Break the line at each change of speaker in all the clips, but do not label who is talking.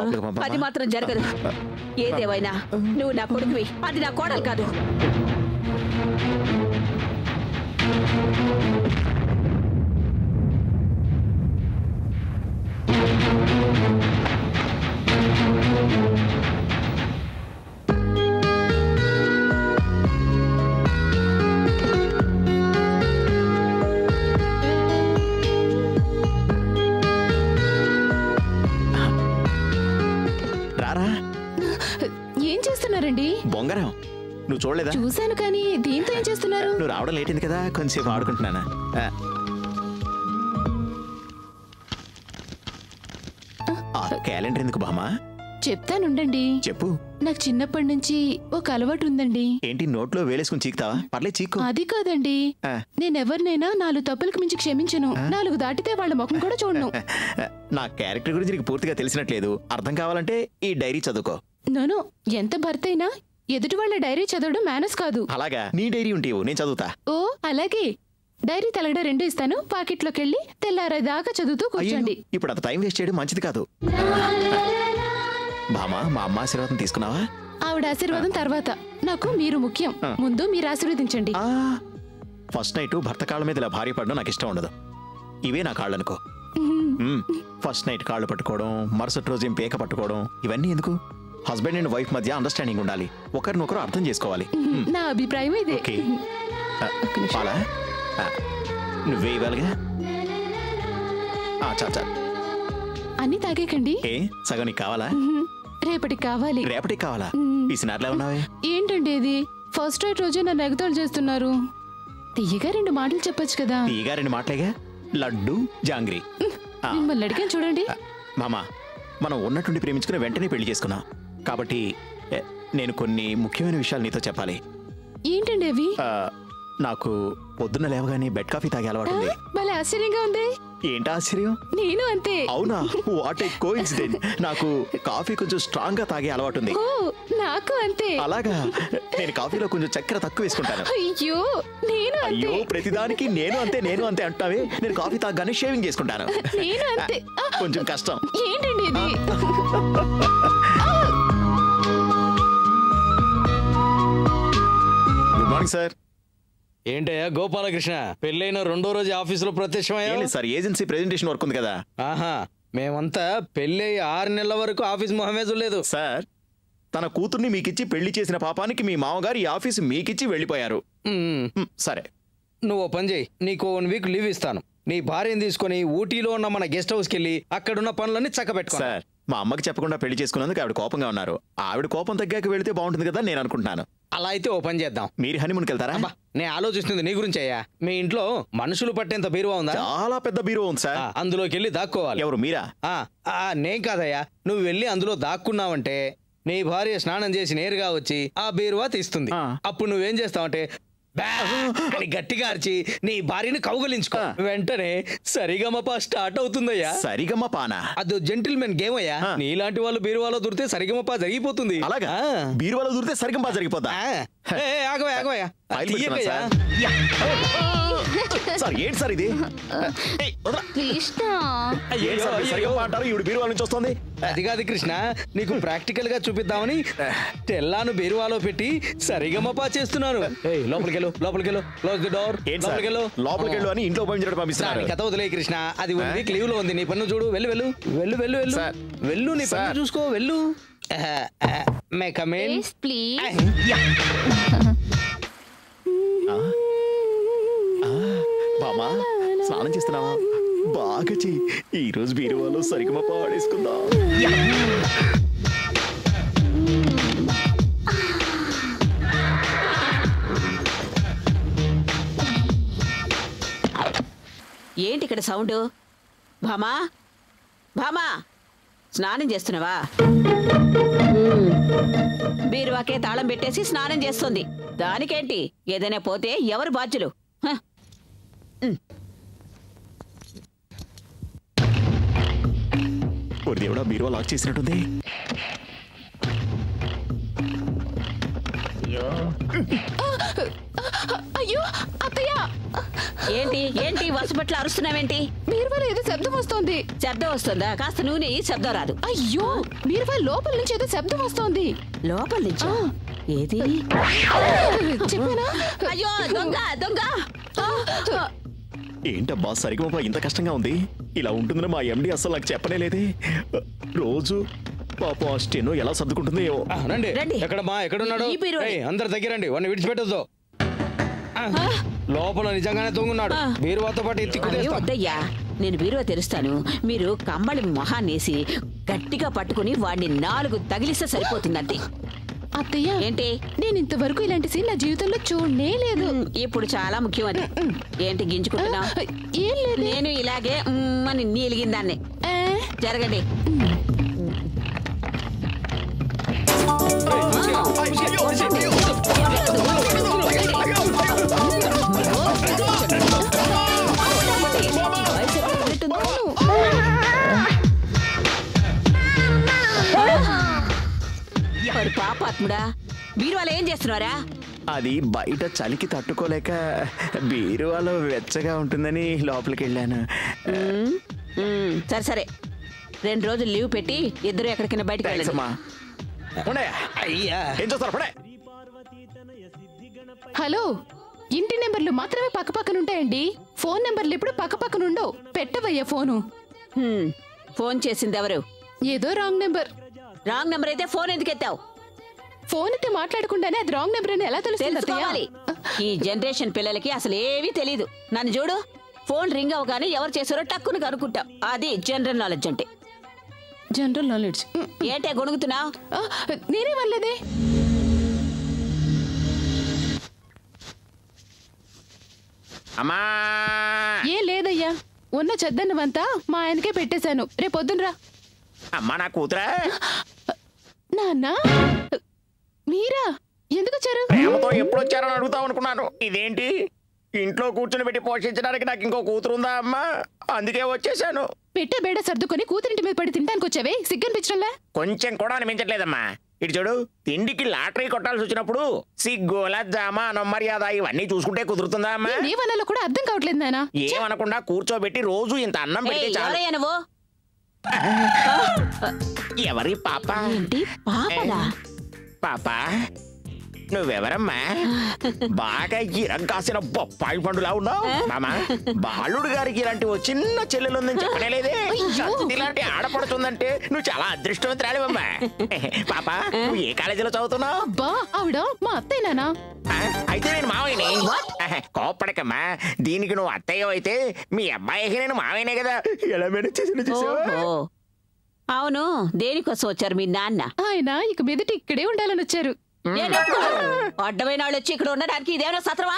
అది మాత్రం జరగదు. ఏదేవైనా నువ్వు నా కొడుకువి, అది నా కోడలు కాదు.
ఏం చేస్తున్నారండి?
బొంగరం నువ్వు చూడలేదా?
చూశాను కానీ దీంతో ఏం చేస్తున్నారు?
నువ్వు రావడం లేట్ అయింది కదా, కొంచెంసేపు ఆడుకుంటున్నాను. క్యాలెండర్ ఎందుకు బామా?
చెప్తానుండండి.
చెప్పు.
నాకు చిన్నప్పటి నుంచి ఒక అలవాటు ఉందండి.
ఏంటి నోట్లో వేలేసుకుని చీకుతావా? పర్లేదు చీకు.
అది కాదండి, నేనెవరినైనా 4 తప్పులకు మించి క్షమించను. 4 దాటితే వాళ్ళ ముఖం కూడా చూడను.
నా క్యారెక్టర్ గురించి నీకు పూర్తిగా తెలిసినట్లేదు. అర్థం కావాలంటే ఈ డైరీ చదువుకో.
నోను, ఎంత భర్త అయినా ఎదుటి వాళ్ళ డైరీ చదవడం మేనస్ కాదు.
అలాగా? నీ డైరీ ఉంటే నేను చదువుతా.
ఓ అలాగే. డైరీ తలగడ 2 ఇస్తాను, పాకెట్లోకి వెళ్ళి తెల్లారేదాకా చదువుతూ కూర్చోండి.
ఇప్పుడు అంత టైం వేస్ట్ చేయడం మంచిది కాదు. బామా, మా అమ్మ ఆశీర్వాదం తీసుకున్నావా?
ఆవిడ ఆశీర్వాదం తర్వాత, నాకు మీరు ముఖ్యం. ముందు మీరు ఆశీర్వదించండి.
ఫస్ట్ నైట్ భర్త కాళ్ళ మీద ఇలా భార్య పడడం నాకు ఇష్టం ఉండదు. ఇవే నా కాళ్ళు అనుకో. ఫస్ట్ నైట్ కాళ్ళు పట్టుకోవడం, మరుసటి రోజు ఏం పేక పట్టుకోవడం, ఇవన్నీ ఎందుకు? హస్బెండ్ అండ్ వైఫ్ మధ్య అండర్స్టాండింగ్ ఉండాలి. ఒకరినొకరు అర్థం చేసుకోవాలి.
నా అభిప్రాయం ఇదే.
పాలా నువ్వే ఇవ్వాలిగా. చాలు
అన్ని తాగేకండి.
ఏ సగం నీకు కావాలా?
రేపటికి కావాలి.
రేపటికి కావాలా? పిసినారులే ఉన్నావే.
ఏంటండి ఇది? ఫస్ట్ నైట్ రోజే నన్ను ఎగతాళి చేస్తున్నారు. తీయగా 2 మాటలు చెప్పొచ్చు కదా.
తీయగా 2 మాటలేగా, లడ్డు జాంగ్రీ.
మిమ్మల్ని అడిగాను చూడండి.
మామా, మనం ఉన్నట్టుండి ప్రేమించుకుని వెంటనే పెళ్లి చేసుకున్నాం కాబట్టి నేను కొన్ని ముఖ్యమైన విషయాలు నీతో చెప్పాలి.
ఏంటండి అవి?
నాకు పొద్దున్న లేవగానే బెడ్ కాఫీ తాగే అలవాటు ఉంది.
భలే ఆశ్చర్యంగా ఉంది.
ఏంటి ఆశ్చర్యం?
నేను అంతే.
అవునా? What a coincident. నాకు కాఫీ కొంచెం స్ట్రాంగ్ గా తాగే అలవాటు ఉంది.
నాకు అంతే.
అలాగా? నేను కాఫీలో కొంచెం చక్కెర తక్కువ వేసుకుంటాను.
అయ్యో నేను అంతే.
అయ్యో ప్రతిదానికి నేను అంతే అంటావే. నేను కాఫీ తాగగానే షేవింగ్ చేసుకుంటాను.
నేను అంతే.
కొంచెం కష్టం.
ఏంటండి ఇది?
Good morning sir.
ఏంటయ్యా గోపాలకృష్ణ, పెళ్ళైన 2వ రోజు ఆఫీసులో ప్రత్యక్షమయ్యా?
సార్, ఏజెన్సీ ప్రెజెంటేషన్ వర్క్ ఉంది కదా.
ఆహా, మేమంతా పెళ్ళి 6 నెలల వరకు ఆఫీస్ మొహమే చూడలేదు.
సార్, తన కూతుర్ని మీకిచ్చి పెళ్లి చేసిన పాపానికి మీ మామగారు ఈ ఆఫీసు మీకిచ్చి వెళ్ళిపోయారు. సరే,
నువ్వు పని చేయి, నీకు 1 వీక్ లీవ్ ఇస్తాను. నీ భార్యను తీసుకుని ఊటీలో ఉన్న మన గెస్ట్ హౌస్కి వెళ్ళి అక్కడున్న పనులన్నీ చక్కబెట్టుకో.
సార్, మా అమ్మకి చెప్పకుండా పెళ్లి చేసుకున్నందుకు ఆవిడ కోపంగా ఉన్నారు. ఆవిడ కోపం తగ్గాక వెళితే బాగుంటుంది కదా నేను అనుకుంటున్నాను.
అలా అయితే ఓ పని చేద్దాం.
మీరు హనీమూన్కి వెళ్తారా?
నేను ఆలోచిస్తుంది నీ గురించి అయ్యా. మీ ఇంట్లో మనుషులు పట్టేంత బీరువా ఉందా?
చాలా పెద్ద బీరువా ఉంది సార్.
అందులోకి వెళ్ళి దాక్కోవాలి.
ఎవరు, మీరా?
నేను కాదయ్యా. నువ్వు వెళ్ళి అందులో దాక్కున్నావంటే నీ భార్య స్నానం చేసి నేరుగా వచ్చి ఆ బీరువా తీస్తుంది. అప్పుడు నువ్వేం చేస్తావంటే గట్టిగా అరిచి నీ భార్యని కౌగలించుకో. వెంటనే సరిగమప స్టార్ట్ అవుతుందయ్యా.
సరిగమపానా?
అది జెంటిల్మెన్ గేమ్ అయ్యా. నీలాంటి వాళ్ళు బీరువాలో దూరితే సరిగమప జరిగిపోతుంది.
అలాగా? బీరువాలో దూరితే సరిగమప జరిగిపోతా?
ఆగవయ్యా.
సార్, ఏంటి సార్ ఇది? బీరువా నుంచి వస్తుంది.
అది కాదు కృష్ణ, నీకు ప్రాక్టికల్ గా చూపిద్దామని తెల్లాను బీరువాలో పెట్టి సరిగమపా చేస్తున్నాను. లోపలికెళ్ళు. Close the door.
లోపలికెళ్ళు అని ఇంట్లో పంపిస్తాను.
కథ వదిలే కృష్ణ, అది 1 వీక్ లీవ్ లో ఉంది. నీ పన్ను చూడు. వెళ్ళు. నీ పన్ను చూసుకో. వెళ్ళు. May come in please.
Bama, స్నానం చేస్తున్నావా? బాగా చెయ్యి. ఈ రోజు బీరువాలో సరిగమప ఆడేసుకుందాం.
ఏంటి ఇక్కడ సౌండ్? భామా, స్నానం చేస్తున్నావా? బీరువాకే తాళం పెట్టేసి స్నానం చేస్తుంది. దానికేంటి? ఏదైనా పోతే ఎవరు బాధ్యులు?
దేవుడా, బీరువా లాక్ చేసినట్టుంది.
అయ్యో అత్తయ్య,
ఏంటి ఏంటి వసపట్ల అరుస్తున్నావేంటి?
బీరువాలో ఏదో శబ్దం వస్తోంది.
శబ్దం వస్తుందా? కాస్త నూనె శబ్దం రాదు.
అయ్యో, బీరువా లోపల నుంచి ఏదో శబ్దం వస్తోంది.
లోపల నుంచి ఏది?
చెప్పానా?
అయ్యో దొంగ దొంగ!
ఏంటబ్బా సరిగమపా ఇంత కష్టంగా ఉంది? ఇలా ఉంటుందని మా ఎండి అసలు నాకు చెప్పనే లేదే. రోజు పాపం ఆ స్టెనో ఎలా సర్దుకుంటుంది ఏమో.
రండి
రండి.
ఎక్కడమ్మా ఎక్కడున్నాడు?
ఈ బీరువా.
ఏయ్, అందరు దగ్గరండి, వాడిని విడిచిపెట్టొద్దు. లోపల నిజంగానే దొంగున్నాడు. బీరువాతో పాటు ఎత్తి
అయ్యో
కుదేస్తాం.
వద్దయ్యా, నేను బీరువా తెరుస్తాను. మీరు కంబళి మొహాన్నేసి గట్టిగా పట్టుకుని వాడిని 4 తగిలిస్తే సరిపోతుందంతే.
అత్తయ్య,
ఏంటి?
నేను ఇంతవరకు ఇలాంటి సీన్ నా జీవితంలో చూడనే లేదు.
ఇప్పుడు చాలా ముఖ్యం అది. ఏంటి గింజుకుంటున్నా?
ఏం లేదు.
నేను ఇలాగే అని నీలిగిందాన్ని.
ఆ,
జరగండి. పాపాత్ముడా, బీరువాలో ఏం చేస్తున్నారా?
అది బయట చలికి తట్టుకోలేక బీరువాలో వెచ్చగా ఉంటుందని లోపలికి వెళ్ళాను.
సరే సరే, 2 రోజులు లీవ్ పెట్టి ఇద్దరు ఎక్కడికైనా బయటకు వెళ్ళండి.
అమ్మా
అయ్యా
ఏం చూస్తారు పడే.
హలో, ఇంటి నెంబర్లు మాత్రమే పక్కపక్కనుంటాయండి. ఫోన్ నెంబర్లు ఇప్పుడు పక్కపక్కనుండవు. పెట్టవయ్యా ఫోను.
ఫోన్ చేసింది ఎవరు?
ఏదో రాంగ్ నెంబర్.
రాంగ్ నెంబర్ అయితే ఫోన్ ఎందుకు ఎత్తావు?
ఫోన్ అయితే మాట్లాడకుండానే అది రాంగ్ నెంబర్ అని ఎలా తెలుస్తుంది అత్తయ్య?
తెలుసుకోవాలి. ఈ జనరేషన్ పిల్లలకి అసలు ఏవీ తెలీదు. నన్ను చూడు, ఫోన్ రింగ్ అవగానే ఎవరు చేశారో టక్కును కనుక్కుంటాం. అది జనరల్ నాలెడ్జ్ అంటే.
General knowledge.
ఏంటే గొణుగుతున్నావు?
నేనే వల్లేదే.
అమ్మా
ఏం లేదయ్యా, ఉన్న చెద్దన్నవంతా మా ఆయనకే పెట్టేశాను. రేపొద్దునరా.
అమ్మా నా కూతురా
నాన్న, మీరా? ఎందుకు వచ్చారు?
ప్రేమతో ఎప్పుడు వచ్చారని అడుగుతాం అనుకున్నాను. ఇదేంటి ఇంట్లో కూర్చుని పెట్టి పోషించడానికి నాకు ఇంకో కూతురు ఉందా అమ్మా? అందుకే వచ్చేసాను.
పెట్టే బేడ సర్దుకొని కూతురింటి మీద పడి తినడానికి వచ్చావే, సిగ్గనిపించడంలా?
కొంచెం కూడా అనిపించట్లేదమ్మా. ఇటు చూడు, తిండికి లాటరీ కొట్టాల్సి వచ్చినప్పుడు సిగ్గు లజ్జామ మర్యాద ఇవన్నీ చూసుకుంటే కుదురుతుందా అమ్మా?
నీ వనాలో కూడా అర్థం కావట్లేదు నాన్న.
ఏమనకుండా కూర్చోబెట్టి రోజు ఇంత అన్నం పెడితే చాలు.
ఎవరయ్యా నువ్వు?
ఎవరి పాప?
ఏంటి పాపలా?
పాప నువ్వెవరమ్మా? బాగా ఇరం కాసిన బొప్పాయి పండులా ఉన్నావు. మామా, బాలుడు గారికి ఇలాంటి ఓ చిన్న చెల్లెలుందని చెప్పనేలేదే. ఇలాంటి ఆడపడుతుందంటే నువ్వు చాలా అదృష్టవంతురాలివమ్మా. పాప, నువ్వు ఏ కాలేజీలో చదువుతున్నావు?
బా, ఆవిడ మా అత్తయ్య నాన్న.
అయితే నేను మావయ్యని. కోప్పడకమ్మా, దీనికి నువ్వు అత్తయ్య అయితే మీ అబ్బాయికి నేను మావయ్యనే కదా. ఎలా మేనేజ్ చేసిన చూసావా?
ఓహో. అవును, దేనికోసం వచ్చారు మీ నాన్న?
ఆయన ఇక మీదట ఇక్కడే ఉండాలని వచ్చారు.
అడ్డమైన వాళ్ళు వచ్చి ఇక్కడ ఉండడానికి ఇదేమైనా సత్రమా?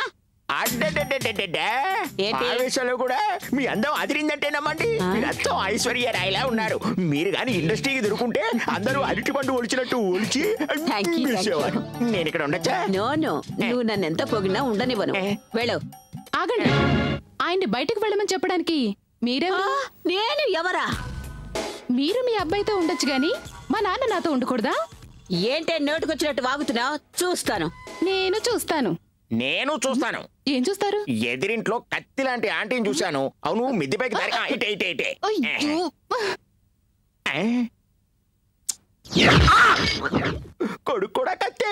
ఏంటి?
ఆవేశంలో కూడా మీ అందం అదిరిందంటే నమ్మండి. మీరంతా ఐశ్వర్య రాయిలా ఉన్నారు. మీరు గాని ఇండస్ట్రీకి దొరుకుంటే అందరూ అరటి పండు ఒలిచినట్టు ఒలిచి
Thank you, thank you.
నేను ఇక్కడ ఉండొచ్చా?
నో నో, నువ్వు నన్ను ఎంత పొగినా ఉండనివ్వను. వెళ్ళు.
ఆగండి, ఆయన్ని బయటకు వెళ్ళమని చెప్పడానికి మీరెవరు?
నేను ఎవరా?
మీరు మీ అబ్బాయితో ఉండొచ్చు గాని మా నాన్న నాతో ఉండకూడదా?
ఏంటే నోటుకొచ్చినట్టు వాగుతున్నావు? చూస్తాను.
నేను చూస్తాను.
నేను చూస్తాను.
ఏం చూస్తారు?
ఎదిరింట్లో కత్తి లాంటి ఆంటీని చూశాను. అవును, మిద్దిపైకి దారి ఇటే ఇటే ఇటే.
అయ్యో,
కొడుకు కూడా కత్తే.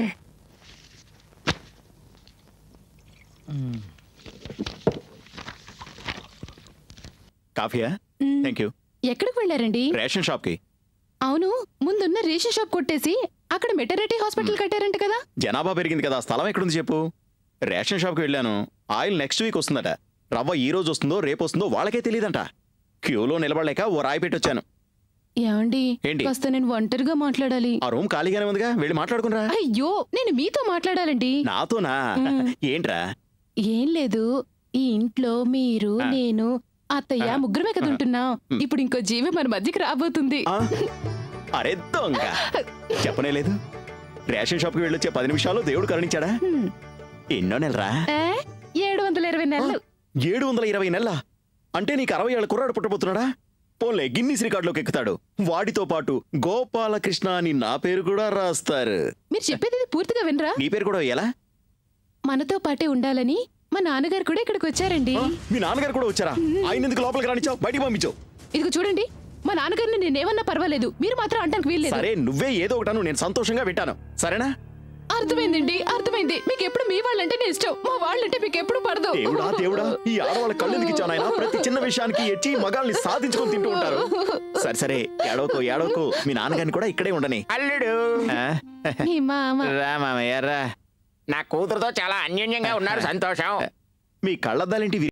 కాఫీయా? Thank you.
ఎక్కడికి వెళ్ళారండి?
రేషన్ షాప్ కి.
అవును, ముందున్న రేషన్ షాప్ కొట్టేసి అక్కడ మెటర్నిటీ హాస్పిటల్ కట్టారంట కదా?
జనాభా పెరిగింది కదా, స్థలం ఎక్కడుంది చెప్పు. రేషన్ షాప్కి వెళ్ళాను. ఆయిల్ నెక్స్ట్ వీక్ వస్తుందట. రవ్వ ఈ రోజు వస్తుందో రేపు వస్తుందో వాళ్ళకే తెలియదంట. క్యూలో నిలబడలేక ఓ రాయి పెట్టి వచ్చాను.
ఏమండి,
ఏంటి?
కాస్త నేను ఒంటరిగా మాట్లాడాలి.
ఆ రూమ్ ఖాళీగానే ఉందిగా, వెళ్ళి మాట్లాడుకునరా.
అయ్యో, నేను మీతో మాట్లాడాలండి.
నాతోనా? ఏంట్రా?
ఏం లేదు, ఈ ఇంట్లో మీరు, నేను, అత్తయ్య ముగ్గురమే కదా ఉంటున్నాం. ఇప్పుడు ఇంకో జీవి మన మధ్యకి రాబోతుంది.
అరే దొంగ, చెప్పనే లేదు. రేషన్ షాప్కి వెళ్ళొచ్చే 10 నిమిషాలు దేవుడు కరుణించాడా? ఎన్నో నెలరా?
720 నెలలు.
720 నెలల అంటే నీకు 60 ఏళ్ళ కుర్రాడు పుట్టబోతున్నాడా? పోన్లే, గిన్నీస్ రికార్డులోకి ఎక్కుతాడు. వాడితో పాటు గోపాలకృష్ణ అని నా పేరు కూడా రాస్తారు.
మీరు చెప్పేది పూర్తిగా వినరా?
నీ పేరు కూడా ఎలా?
మనతో పాటే ఉండాలని మా నాన్నగారు కూడా ఇక్కడికి వచ్చారండి.
మీ నాన్నగారు కూడా వచ్చారా? ఆయన ఎందుకు లోపలికి రానిచ్చావు? బయటికి పంపించావు.
ఇదిగో చూడండి, మా నాన్నగారిని నేనేమన్నా పర్వాలేదు, మీరు మాత్రం అంటానికి వీల్లేదు.
సరే నువ్వే ఏదో ఒకటాను, నేను సంతోషంగా వింటాను, సరేనా?
అర్థమైందండి, అర్థమైంది. మీకు ఎప్పుడు మీ వాళ్ళంటే ఇష్టం, మా వాళ్ళంటే మీకు ఎప్పుడు పడదు.
దేవుడా దేవుడా, ఈ ఆడవాళ్ళ కళ్ళు ఎందుకు ఇచ్చావు నాయనా? ప్రతి చిన్న విషయానికి ఎచ్చి మగాల్ని సాధించుకొని తింటూ ఉంటారు. సరే సరే, ఏడవకు ఏడవకు, మీ నాన్నగారిని కూడా ఇక్కడే ఉండని.
అల్లుడు
మీ మామ
రా మామయ్య రా.
నా కూతురుతో చాలా అన్యోన్యంగా ఉన్నారు. సంతోషం.
మీ కళ్ళద్దాలేంటి